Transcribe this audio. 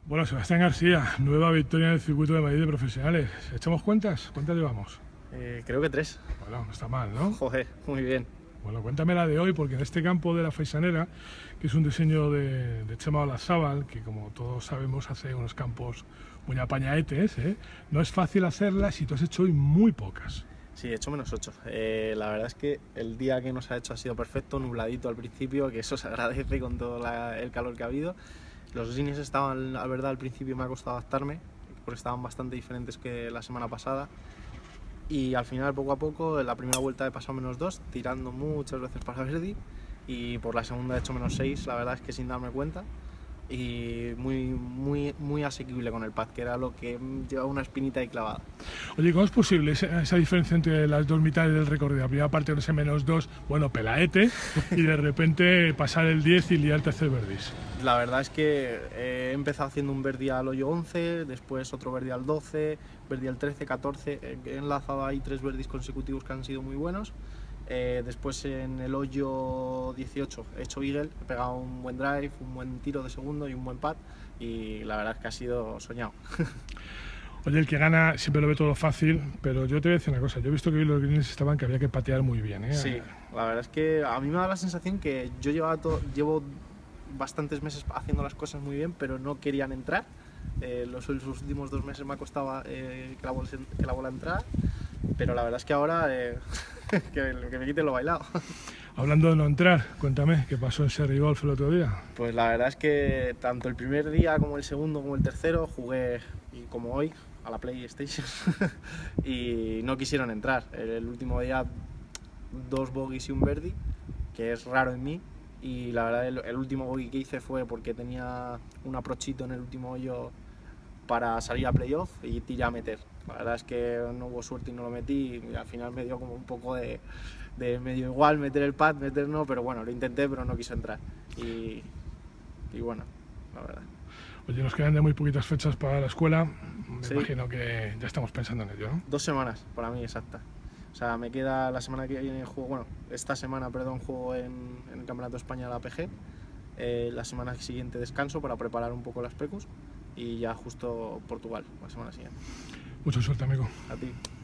Bueno, Sebastián García, nueva victoria en el circuito de Madrid de profesionales. ¿Echamos cuentas? ¿Cuántas llevamos? Creo que 3. Bueno, no está mal, ¿no? Joder, muy bien. Bueno, cuéntame la de hoy, porque en este campo de la Faisanera, que es un diseño de Chema Olazábal, que como todos sabemos hace unos campos muy apañaetes, no es fácil hacerlas y tú has hecho hoy muy pocas. Sí, he hecho -8. La verdad es que el día que nos ha hecho ha sido perfecto, nubladito al principio, que eso se agradece con todo el calor que ha habido. Los greens estaban, la verdad, al principio me ha costado adaptarme, porque estaban bastante diferentes que la semana pasada. Y al final, poco a poco, en la primera vuelta he pasado -2, tirando muchas veces para birdie, y por la segunda he hecho -6, la verdad es que sin darme cuenta. Y muy asequible con el pad, que era lo que llevaba una espinita ahí clavada. Oye, ¿cómo es posible esa diferencia entre las dos mitades del recorrido? La primera parte de ese -2, bueno, pelaete, y de repente pasar el 10 y liar tercer birdies. La verdad es que he empezado haciendo un birdie al hoyo 11, después otro birdie al 12, birdie al 13, 14, he enlazado ahí 3 birdies consecutivos que han sido muy buenos. Después en el hoyo 18 he hecho eagle, he pegado un buen drive, un buen tiro de segundo y un buen pad, y la verdad es que ha sido soñado. Oye, el que gana siempre lo ve todo fácil, pero yo te voy a decir una cosa, yo he visto que hoy los greens estaban que había que patear muy bien, ¿eh? Sí, la verdad es que a mí me da la sensación que yo llevo bastantes meses haciendo las cosas muy bien, pero no querían entrar. Los últimos 2 meses me ha costado que la bola entrara, pero la verdad es que ahora que me quite lo bailado. Hablando de no entrar, cuéntame, ¿qué pasó en Sherry Golf el otro día? Pues la verdad es que tanto el primer día como el segundo como el tercero jugué, y como hoy, a la PlayStation y no quisieron entrar. El último día 2 bogies y un birdie, que es raro en mí, y la verdad el último bogey que hice fue porque tenía un approachito en el último hoyo para salir a playoff y tiré a meter. La verdad es que no hubo suerte y no lo metí, y al final me dio como un poco de medio igual meter el pad, meter no, pero bueno, lo intenté pero no quiso entrar, y bueno, la verdad. Oye, nos quedan ya muy poquitas fechas para la escuela, me Sí. imagino que ya estamos pensando en ello, ¿no? 2 semanas para mí exacta. O sea, me queda la semana que viene juego, bueno, esta semana, perdón, juego en el Campeonato de España de la APG. La semana siguiente descanso para preparar un poco las PECUs, y ya justo Portugal, la semana siguiente. Mucha suerte, amigo. A ti.